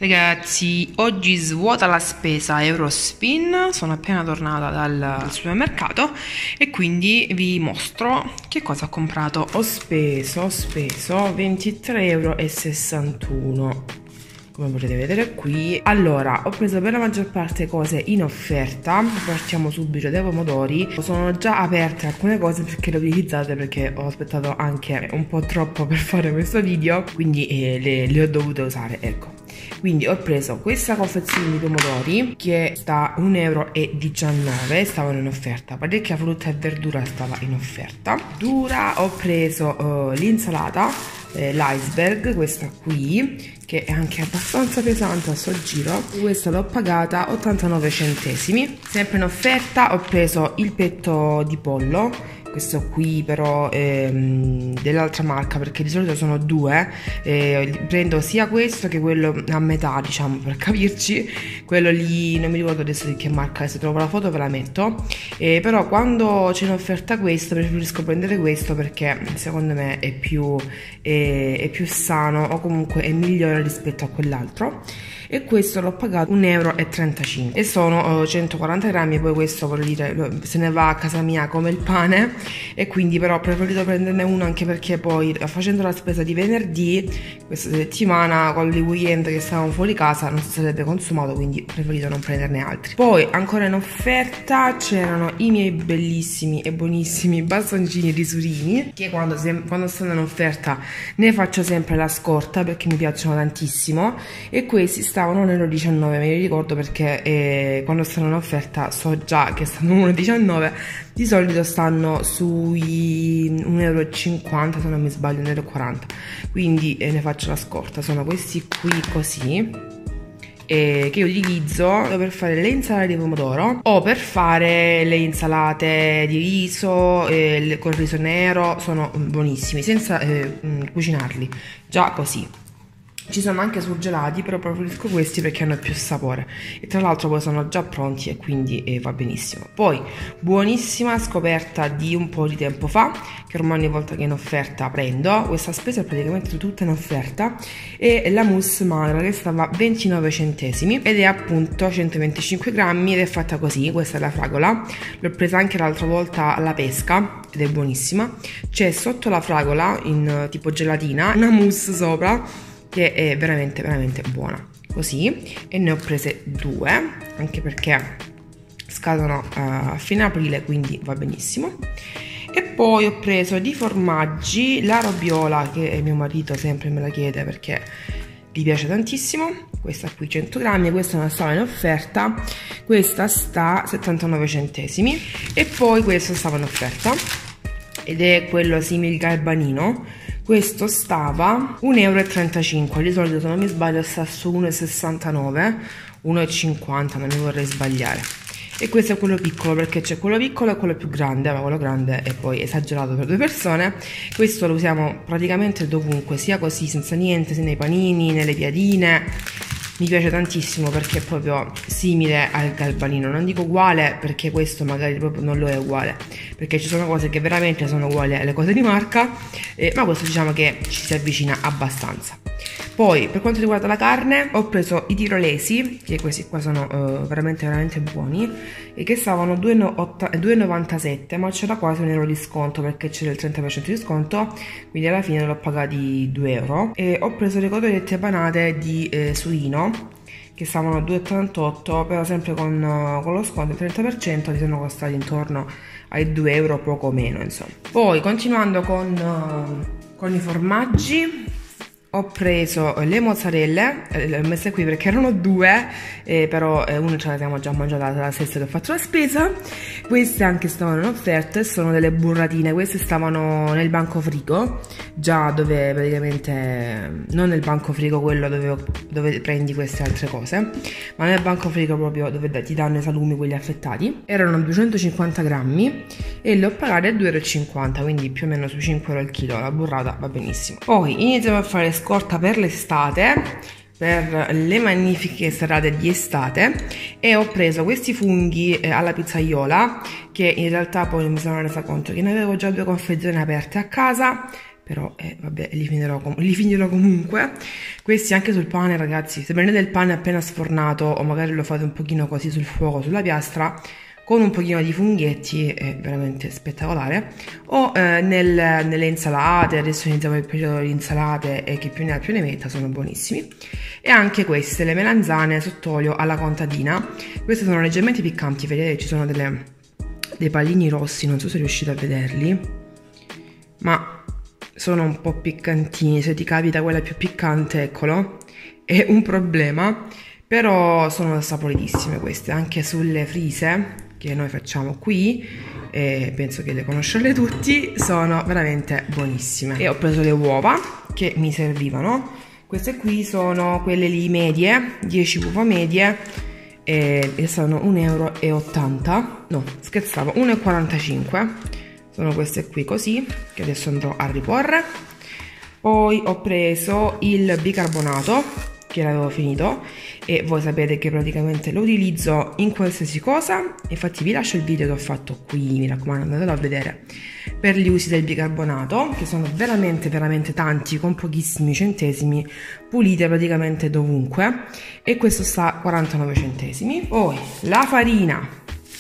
Ragazzi, oggi svuota la spesa Eurospin, sono appena tornata dal supermercato e quindi vi mostro che cosa ho comprato. Ho speso 23,61 €, come potete vedere qui. Allora, ho preso per la maggior parte cose in offerta. Partiamo subito dai pomodori. Sono già aperte alcune cose perché le ho utilizzate, perché ho aspettato anche un po' troppo per fare questo video, quindi le ho dovute usare, ecco. Quindi ho preso questa confezione di pomodori che sta 1,19 €, stavano in offerta. Parecchia frutta e verdura stava in offerta. Ho preso l'insalata, l'iceberg, questa qui, che è anche abbastanza pesante a sto giro. Questa l'ho pagata 89 centesimi. Sempre in offerta ho preso il petto di pollo, questo qui però dell'altra marca, perché di solito sono due, prendo sia questo che quello a metà, diciamo, per capirci. Quello lì non mi ricordo adesso di che marca, se trovo la foto ve la metto, però quando c'è in offerta questo preferisco prendere questo, perché secondo me è più sano, o comunque è migliore rispetto a quell'altro. E questo l'ho pagato 1,35 € e sono 140 grammi. Poi questo, voglio dire, se ne va a casa mia come il pane, e quindi però ho preferito prenderne uno, anche perché poi facendo la spesa di venerdì questa settimana, con il weekend che stavamo fuori casa, non si sarebbe consumato, quindi ho preferito non prenderne altri. Poi ancora in offerta c'erano i miei bellissimi e buonissimi bastoncini risurini, che quando stanno in offerta ne faccio sempre la scorta perché mi piacciono tantissimo, e questi stavano 1,19 €, me li ricordo perché quando stanno in offerta so già che stanno 1,19 €, di solito stanno sui 1,50 €, se non mi sbaglio, 1,40 €, quindi ne faccio la scorta. Sono questi qui così, che io utilizzo per fare le insalate di pomodoro o per fare le insalate di riso col riso nero. Sono buonissimi senza cucinarli, già così. Ci sono anche surgelati, però preferisco questi perché hanno più sapore, e tra l'altro poi sono già pronti e quindi va benissimo. Poi buonissima scoperta di un po' di tempo fa, che ormai ogni volta che è in offerta prendo. Questa spesa è praticamente tutta in offerta, e la mousse magra che stava 29 centesimi ed è appunto 125 grammi ed è fatta così. Questa è la fragola, l'ho presa anche l'altra volta alla pesca ed è buonissima. C'è sotto la fragola, in tipo gelatina, una mousse sopra che è veramente veramente buona, così. E ne ho prese due, anche perché scadono a fine aprile, quindi va benissimo. E poi ho preso di formaggi la Robiola, che mio marito sempre me la chiede perché gli piace tantissimo. Questa qui 100 grammi, questa non stava in offerta, questa sta 79 centesimi. E poi questo stava in offerta ed è quello simile galbanino. Questo stava 1,35 €, di solito se non mi sbaglio sta su 1,69 €, 1,50 €, non mi vorrei sbagliare. E questo è quello piccolo, perché c'è quello piccolo e quello più grande, ma quello grande è poi esagerato per due persone. Questo lo usiamo praticamente dovunque, sia così senza niente, sia nei panini, nelle piadine. Mi piace tantissimo perché è proprio simile al galbanino, non dico uguale perché questo magari proprio non lo è uguale, perché ci sono cose che veramente sono uguali alle cose di marca, ma questo diciamo che ci si avvicina abbastanza. Poi per quanto riguarda la carne ho preso i tirolesi, che questi qua sono veramente veramente buoni, e che stavano 2,97 €, ma c'era quasi €1 di sconto perché c'era il 30% di sconto, quindi alla fine l'ho pagati 2 €. E ho preso le cotolette panate di suino, che stavano 2,88 €, però sempre con lo sconto del 30%, li sono costati intorno ai 2 € poco meno, insomma. Poi continuando con i formaggi, ho preso le mozzarelle, le ho messe qui perché erano due, però una ce l'abbiamo già mangiata la stessa che ho fatto la spesa. Queste anche stavano in offerta e sono delle burratine. Queste stavano nel banco frigo, già dove praticamente, non nel banco frigo quello dove prendi queste altre cose, ma nel banco frigo proprio dove ti danno i salumi, quelli affettati. Erano 250 grammi e le ho pagate a 2,50 €, quindi più o meno su 5 € al chilo. La burrata va benissimo. Poi iniziamo a fare scorta per l'estate, per le magnifiche serate di estate, e ho preso questi funghi alla pizzaiola, che in realtà poi mi sono resa conto che ne avevo già due confezioni aperte a casa, però vabbè, li finirò comunque. Questi anche sul pane, ragazzi, se prendete il pane appena sfornato o magari lo fate un pochino così sul fuoco, sulla piastra, con un pochino di funghetti, è veramente spettacolare. O nelle insalate, adesso iniziamo il periodo delle insalate e chi più ne ha più ne metta, sono buonissimi. E anche queste, le melanzane sott'olio alla contadina, queste sono leggermente piccanti, vedete ci sono dei pallini rossi, non so se riuscite a vederli, ma sono un po' piccantini, se ti capita quella più piccante, eccolo, è un problema, però sono saporitissime queste, anche sulle frise che noi facciamo qui, penso che le conoscerle tutti, sono veramente buonissime. E ho preso le uova che mi servivano, queste qui sono quelle lì medie, 10 uova medie, e sono 1,80 euro, no scherzavo, 1,45 euro. Sono queste qui così, che adesso andrò a riporre. Poi ho preso il bicarbonato, che l'avevo finito, e voi sapete che praticamente lo utilizzo in qualsiasi cosa. Infatti vi lascio il video che ho fatto qui, mi raccomando andatelo a vedere, per gli usi del bicarbonato, che sono veramente veramente tanti, con pochissimi centesimi, pulite praticamente dovunque, e questo sta a 49 centesimi. Poi la farina,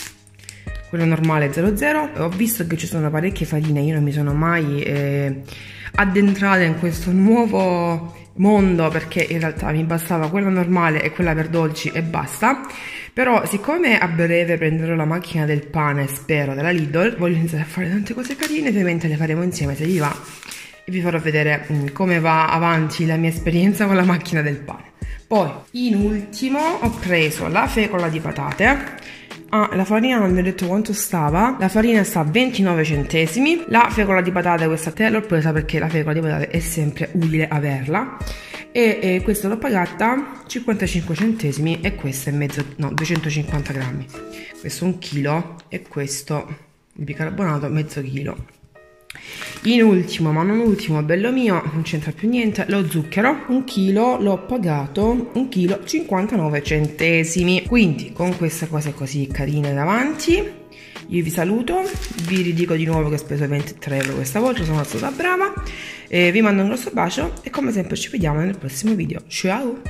quella normale 00, ho visto che ci sono parecchie farine, io non mi sono mai addentrata in questo nuovo mondo, perché in realtà mi bastava quella normale e quella per dolci e basta. Però siccome a breve prenderò la macchina del pane, spero, della Lidl, voglio iniziare a fare tante cose carine, ovviamente le faremo insieme se vi va, e vi farò vedere come va avanti la mia esperienza con la macchina del pane. Poi in ultimo ho preso la fecola di patate. La farina non vi ho detto quanto stava. La farina sta a 29 centesimi. La fecola di patate questa te l'ho presa perché la fecola di patate è sempre utile averla. E questa l'ho pagata 55 centesimi e questa è 250 grammi. Questo 1 chilo e questo il bicarbonato mezzo chilo. In ultimo, ma non ultimo, bello mio, non c'entra più niente, lo zucchero, 1 chilo, l'ho pagato 1 chilo 59 centesimi. Quindi con queste cose così carine davanti io vi saluto, vi ridico di nuovo che ho speso 23 euro questa volta, sono stata brava, vi mando un grosso bacio e come sempre ci vediamo nel prossimo video. Ciao!